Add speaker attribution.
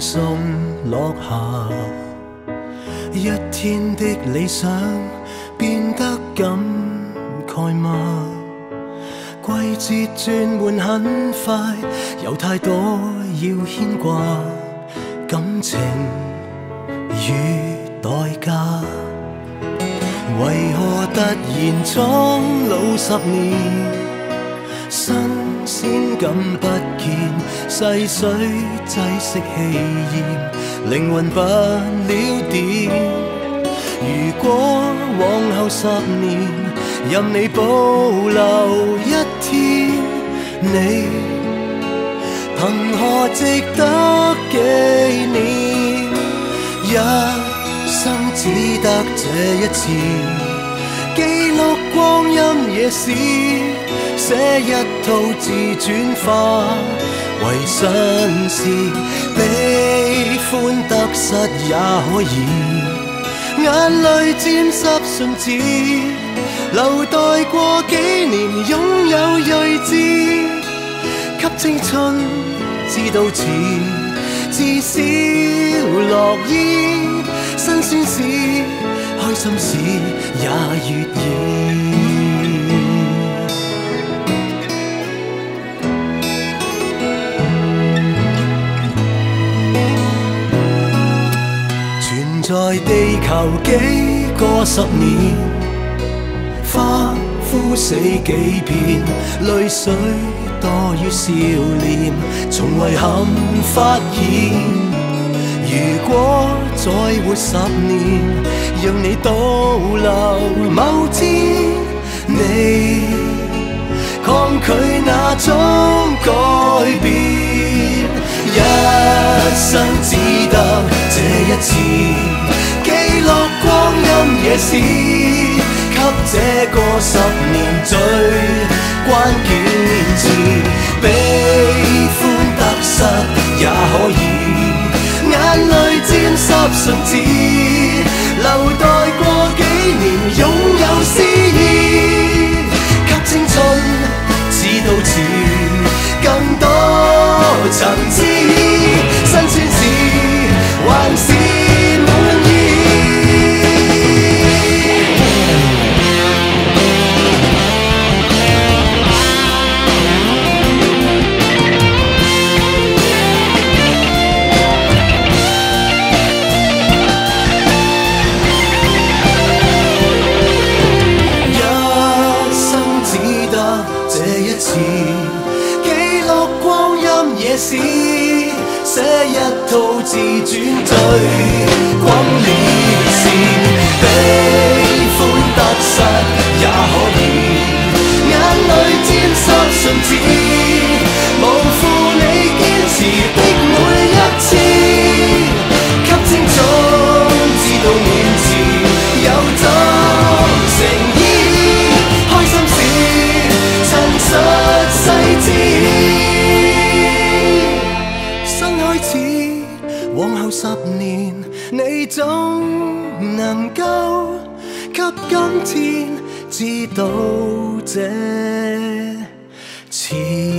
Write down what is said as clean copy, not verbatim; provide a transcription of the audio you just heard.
Speaker 1: 送落下，一天的理想變得感慨嗎？季節轉換很快，有太多要牽掛，感情與代價，為何突然蒼老10年？新鮮感不見，細水擠熄氣焰，靈魂不了電。如果往後10年，任你保留一天，你憑何值得紀念？一生只得這一次，記錄光陰野史，寫一套自傳化為新詩，悲歡得失也可以，眼淚沾濕信紙，留待過幾年擁有睿智，給青春知道遲，至少樂意，辛酸事開心事也悅意。在地球幾個10年，花枯死幾遍，淚水多於笑臉，從遺憾發現，如果再活10年，讓你倒流某天，你抗拒那種改變，一生只得這一次，記錄光陰野史，給這個10年最關鍵年次，悲歡得失也可以，眼淚沾濕信紙，留待過幾年擁有詩意，給青春知道遲，更多層次，辛酸事還是滿意。寫一套自傳最轟烈事，悲歡得失也可以，眼淚沾濕信紙，無負你堅持的每一次，給青春知道面前有怎誠意，開心事陳述細緻。往後10年，你總能夠給今天知道這次。